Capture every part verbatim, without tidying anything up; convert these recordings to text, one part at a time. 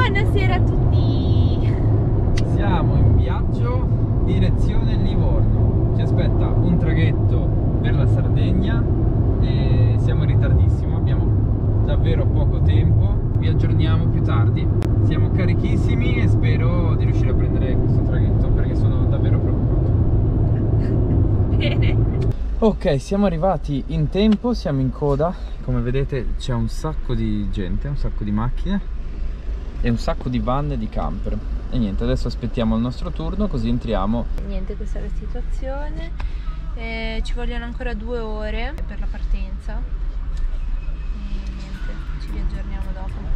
Buonasera a tutti! Siamo in viaggio direzione Livorno. Ci aspetta un traghetto per la Sardegna e siamo in ritardissimo, abbiamo davvero poco tempo. Vi aggiorniamo più tardi. Siamo carichissimi e spero di riuscire a prendere questo traghetto perché sono davvero preoccupato. Bene. Ok, siamo arrivati in tempo, siamo in coda. Come vedete c'è un sacco di gente, un sacco di macchine e un sacco di van e di camper. E niente, adesso aspettiamo il nostro turno così entriamo. Niente, questa è la situazione. Eh, ci vogliono ancora due ore per la partenza. E niente, ci riaggiorniamo dopo.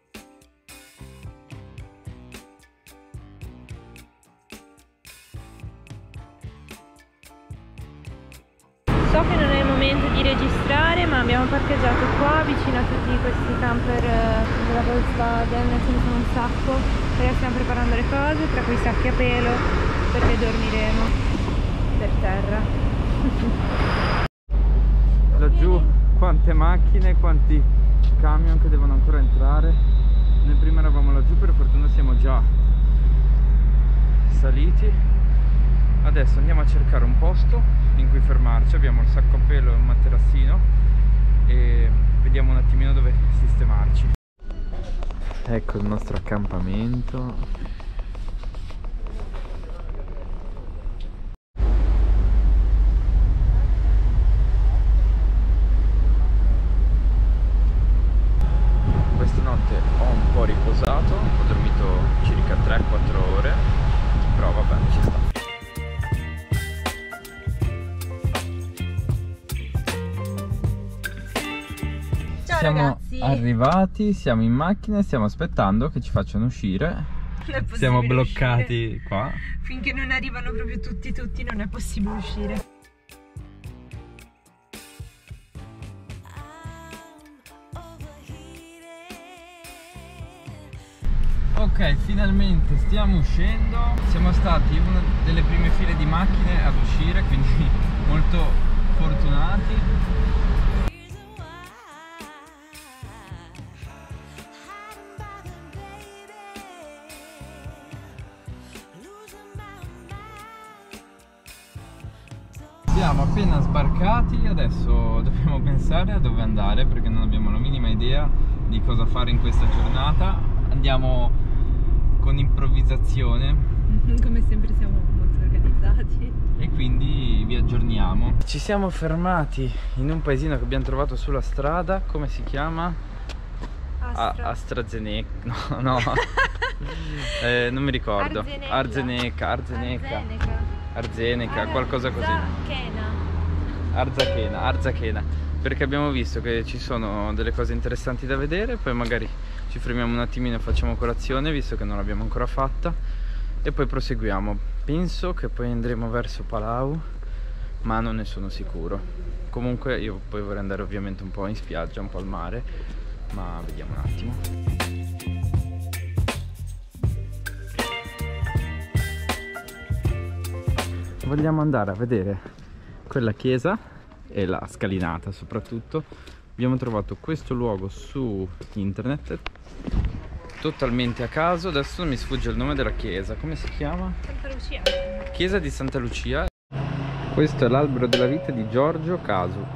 So che non è il momento di registrare, ma abbiamo parcheggiato qua vicino a tutti questi camper della Volkswagen, ce ne sono un sacco, perché stiamo preparando le cose, tra cui sacchi a pelo, perché dormiremo per terra. Laggiù quante macchine, quanti camion che devono ancora entrare. Noi prima eravamo laggiù, per fortuna siamo già saliti. Adesso andiamo a cercare un posto in cui fermarci, abbiamo il sacco a pelo e un materassino e vediamo un attimino dove sistemarci. Ecco il nostro accampamento. Questa notte ho un po' riposato, ho dormito circa tre quattro ore, però vabbè, ci sta. Ciao Siamo ragazzi, arrivati, siamo in macchina e stiamo aspettando che ci facciano uscire. non è possibile Siamo bloccati uscire. qua. Finché non arrivano proprio tutti tutti non è possibile uscire. Ok, finalmente stiamo uscendo. Siamo stati una delle prime file di macchine ad uscire, quindi molto fortunati. Siamo appena sbarcati, adesso dobbiamo pensare a dove andare perché non abbiamo la minima idea di cosa fare in questa giornata. Andiamo con improvvisazione. Come sempre siamo molto organizzati. E quindi vi aggiorniamo. Ci siamo fermati in un paesino che abbiamo trovato sulla strada. Come si chiama? Astra. AstraZeneca. No, no. eh, non mi ricordo. Arzenella. Arzeneca, Arzeneca. Arzeneca. Arzeneca, qualcosa così. Arzachena. Arzachena, Arzachena. Perché abbiamo visto che ci sono delle cose interessanti da vedere. Poi magari ci fermiamo un attimino e facciamo colazione, visto che non l'abbiamo ancora fatta, e poi proseguiamo. Penso che poi andremo verso Palau, ma non ne sono sicuro. Comunque io poi vorrei andare ovviamente un po' in spiaggia, un po' al mare, ma vediamo un attimo. Vogliamo andare a vedere quella chiesa e la scalinata soprattutto. Abbiamo trovato questo luogo su internet totalmente a caso. Adesso non mi sfugge il nome della chiesa. Come si chiama? Santa Lucia. Chiesa di Santa Lucia. Questo è l'albero della vita di Giorgio Casu.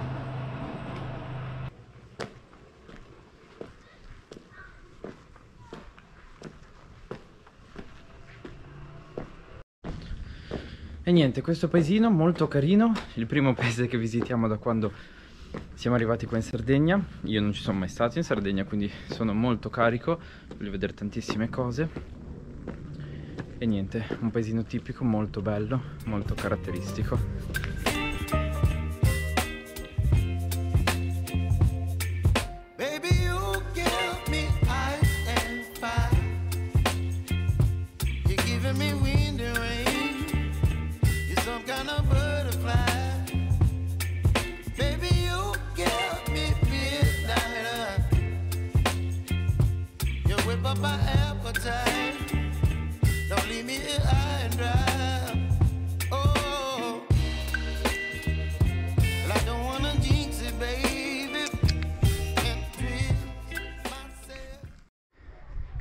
E niente, questo paesino molto carino, il primo paese che visitiamo da quando siamo arrivati qua in Sardegna. Io non ci sono mai stato in Sardegna, quindi sono molto carico, voglio vedere tantissime cose. E niente, un paesino tipico, molto bello, molto caratteristico.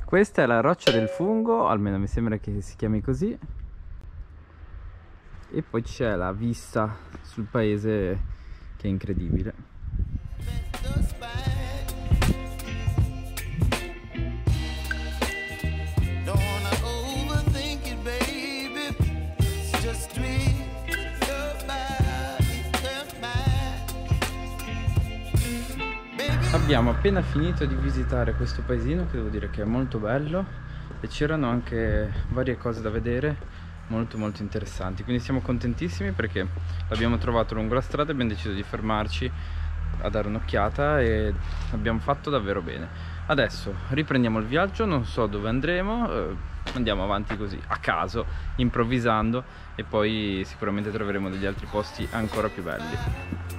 Questa è la roccia del fungo, almeno mi sembra che si chiami così. E poi c'è la vista sul paese che è incredibile. Abbiamo appena finito di visitare questo paesino che devo dire che è molto bello e c'erano anche varie cose da vedere molto molto interessanti, quindi siamo contentissimi perché abbiamo trovato lungo la strada e abbiamo deciso di fermarci a dare un'occhiata e abbiamo fatto davvero bene. Adesso riprendiamo il viaggio, non so dove andremo, eh, andiamo avanti così a caso, improvvisando, e poi sicuramente troveremo degli altri posti ancora più belli.